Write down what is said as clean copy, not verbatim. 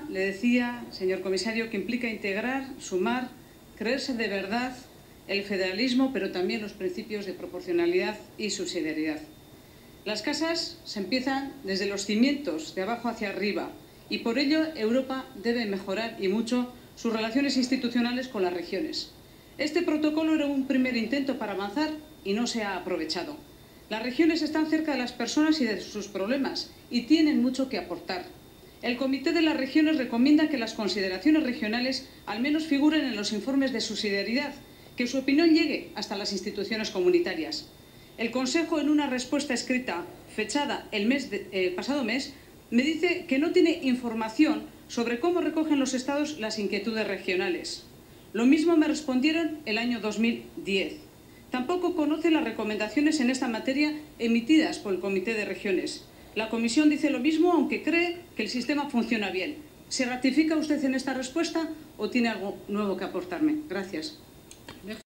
le decía, señor comisario, que implica integrar, sumar, creerse de verdad el federalismo, pero también los principios de proporcionalidad y subsidiariedad. Las casas se empiezan desde los cimientos, de abajo hacia arriba, y por ello Europa debe mejorar y mucho sus relaciones institucionales con las regiones. Este protocolo era un primer intento para avanzar y no se ha aprovechado. Las regiones están cerca de las personas y de sus problemas y tienen mucho que aportar. El Comité de las Regiones recomienda que las consideraciones regionales al menos figuren en los informes de subsidiariedad, que su opinión llegue hasta las instituciones comunitarias. El Consejo, en una respuesta escrita fechada el pasado mes, me dice que no tiene información sobre cómo recogen los Estados las inquietudes regionales. Lo mismo me respondieron el año 2010. Tampoco conoce las recomendaciones en esta materia emitidas por el Comité de Regiones. La Comisión dice lo mismo, aunque cree que el sistema funciona bien. ¿Se ratifica usted en esta respuesta o tiene algo nuevo que aportarme? Gracias.